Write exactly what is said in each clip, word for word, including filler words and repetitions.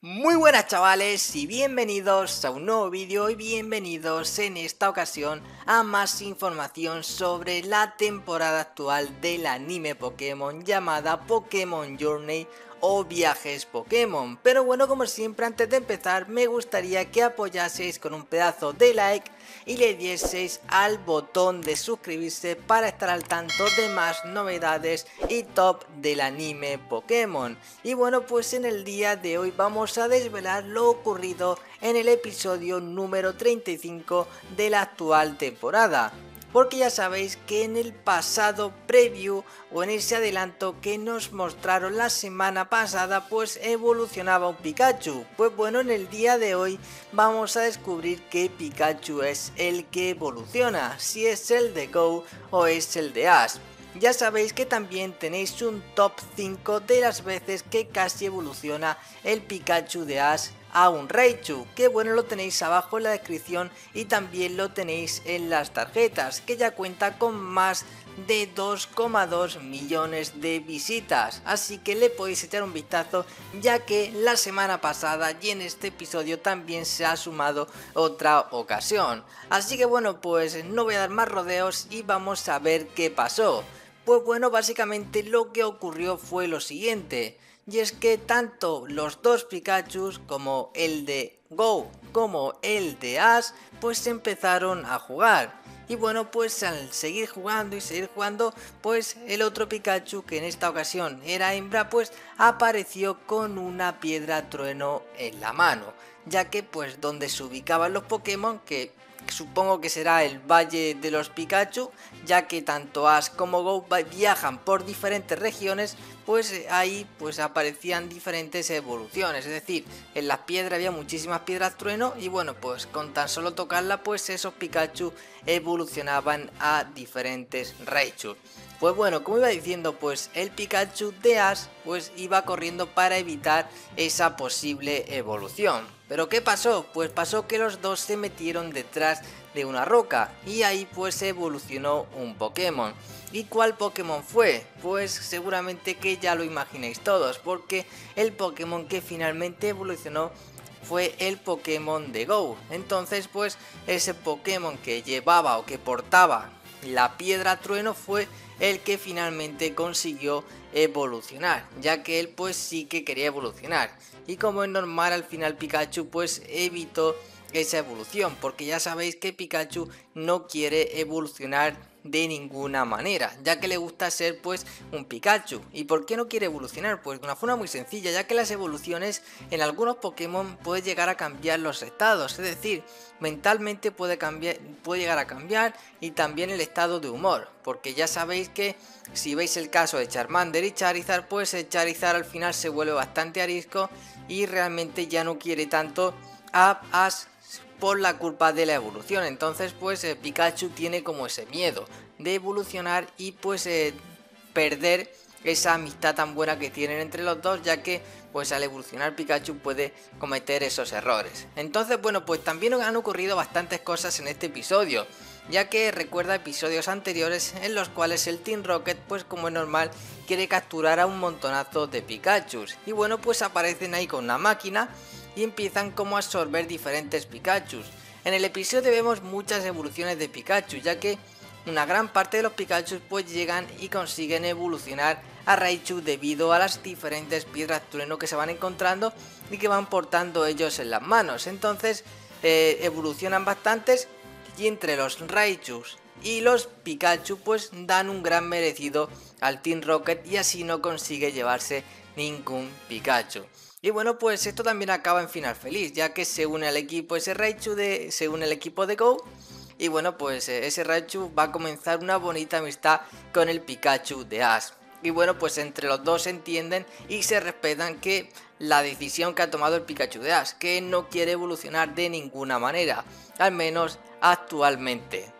Muy buenas chavales y bienvenidos a un nuevo vídeo y bienvenidos en esta ocasión a más información sobre la temporada actual del anime Pokémon llamada Pokémon Journey o Viajes Pokémon. Pero bueno, como siempre, antes de empezar me gustaría que apoyaseis con un pedazo de like y le dieseis al botón de suscribirse para estar al tanto de más novedades y top del anime Pokémon. Y bueno, pues en el día de hoy vamos a desvelar lo ocurrido en el episodio número treinta y cinco de la actual temporada. Porque ya sabéis que en el pasado preview o en ese adelanto que nos mostraron la semana pasada pues evolucionaba un Pikachu. Pues bueno, en el día de hoy vamos a descubrir qué Pikachu es el que evoluciona, si es el de Go o es el de Ash. Ya sabéis que también tenéis un top cinco de las veces que casi evoluciona el Pikachu de Ash a un Raichu, que bueno, lo tenéis abajo en la descripción y también lo tenéis en las tarjetas, que ya cuenta con más de dos coma dos millones de visitas, así que le podéis echar un vistazo, ya que la semana pasada y en este episodio también se ha sumado otra ocasión. Así que bueno, pues no voy a dar más rodeos y vamos a ver qué pasó. Pues bueno, básicamente lo que ocurrió fue lo siguiente, y es que tanto los dos Pikachus como el de Go como el de Ash pues empezaron a jugar. Y bueno, pues al seguir jugando y seguir jugando, pues el otro Pikachu, que en esta ocasión era hembra, pues apareció con una piedra trueno en la mano, ya que pues donde se ubicaban los Pokémon, que supongo que será el Valle de los Pikachu, ya que tanto Ash como Go viajan por diferentes regiones, pues ahí pues aparecían diferentes evoluciones, es decir, en las piedras había muchísimas piedras trueno y bueno, pues con tan solo tocarla pues esos Pikachu evolucionaban a diferentes Raichu. Pues bueno, como iba diciendo, pues el Pikachu de Ash pues iba corriendo para evitar esa posible evolución. ¿Pero qué pasó? Pues pasó que los dos se metieron detrás de una roca y ahí pues evolucionó un Pokémon. ¿Y cuál Pokémon fue? Pues seguramente que ya lo imaginéis todos, porque el Pokémon que finalmente evolucionó fue el Pokémon de Go. Entonces pues ese Pokémon que llevaba o que portaba la piedra trueno fue el que finalmente consiguió evolucionar, ya que él pues sí que quería evolucionar, y como es normal al final Pikachu pues evitó esa evolución, porque ya sabéis que Pikachu no quiere evolucionar de ninguna manera, ya que le gusta ser pues un Pikachu. ¿Y por qué no quiere evolucionar? Pues de una forma muy sencilla, ya que las evoluciones en algunos Pokémon puede llegar a cambiar los estados, es decir, mentalmente puede cambiar, puede llegar a cambiar y también el estado de humor, porque ya sabéis que si veis el caso de Charmander y Charizard, pues el Charizard al final se vuelve bastante arisco y realmente ya no quiere tanto a Ash por la culpa de la evolución. Entonces pues eh, Pikachu tiene como ese miedo de evolucionar y pues eh, perder esa amistad tan buena que tienen entre los dos, ya que pues al evolucionar Pikachu puede cometer esos errores. Entonces bueno, pues también han ocurrido bastantes cosas en este episodio, ya que recuerda episodios anteriores en los cuales el Team Rocket pues como es normal quiere capturar a un montonazo de Pikachus y bueno, pues aparecen ahí con una máquina y empiezan como a absorber diferentes Pikachus. En el episodio vemos muchas evoluciones de Pikachu, ya que una gran parte de los Pikachus pues llegan y consiguen evolucionar a Raichu debido a las diferentes piedras trueno que se van encontrando y que van portando ellos en las manos. Entonces eh, evolucionan bastantes y entre los Raichus y los Pikachu pues dan un gran merecido al Team Rocket y así no consigue llevarse ningún Pikachu. Y bueno, pues esto también acaba en final feliz, ya que se une al equipo ese Raichu de, se une al equipo de Go. Y bueno, pues ese Raichu va a comenzar una bonita amistad con el Pikachu de Ash. Y bueno, pues entre los dos se entienden y se respetan que la decisión que ha tomado el Pikachu de Ash, que no quiere evolucionar de ninguna manera, al menos actualmente.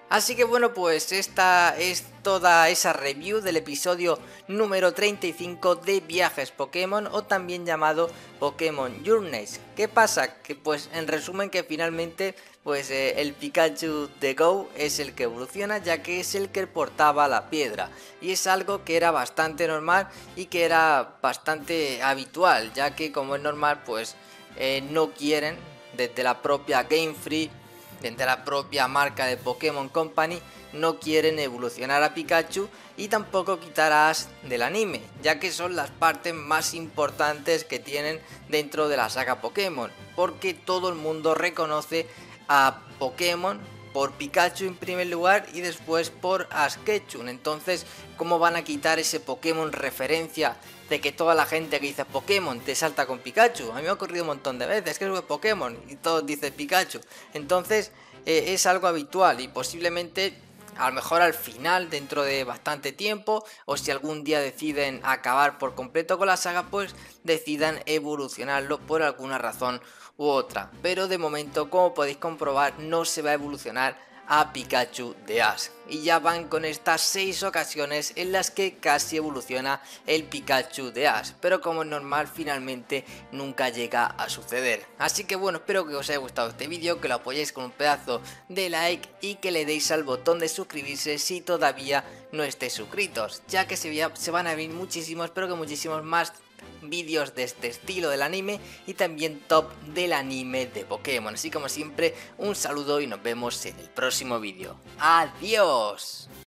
Así que bueno, pues esta es toda esa review del episodio número treinta y cinco de Viajes Pokémon, o también llamado Pokémon Journeys. ¿Qué pasa? Que pues en resumen que finalmente pues eh, el Pikachu de Go es el que evoluciona, ya que es el que portaba la piedra, y es algo que era bastante normal y que era bastante habitual, ya que como es normal pues eh, no quieren desde la propia Game Freak, desde la propia marca de Pokémon Company, no quieren evolucionar a Pikachu y tampoco quitar a Ash del anime, ya que son las partes más importantes que tienen dentro de la saga Pokémon, porque todo el mundo reconoce a Pokémon por Pikachu en primer lugar y después por Ash Ketchum. Entonces, ¿cómo van a quitar ese Pokémon referencia de que toda la gente que dice Pokémon te salta con Pikachu? A mí me ha ocurrido un montón de veces que es Pokémon y todos dicen Pikachu. Entonces eh, es algo habitual y posiblemente a lo mejor al final, dentro de bastante tiempo, o si algún día deciden acabar por completo con la saga, pues decidan evolucionarlo por alguna razón u otra. Pero de momento, como podéis comprobar, no se va a evolucionar a Pikachu de Ash. Y ya van con estas seis ocasiones en las que casi evoluciona el Pikachu de Ash, pero como es normal, finalmente nunca llega a suceder. Así que bueno, espero que os haya gustado este vídeo, que lo apoyéis con un pedazo de like y que le deis al botón de suscribirse si todavía no estéis suscritos, ya que se, se van a venir muchísimos, pero que muchísimos más vídeos de este estilo del anime y también top del anime de Pokémon. Así como siempre, un saludo y nos vemos en el próximo vídeo. ¡Adiós!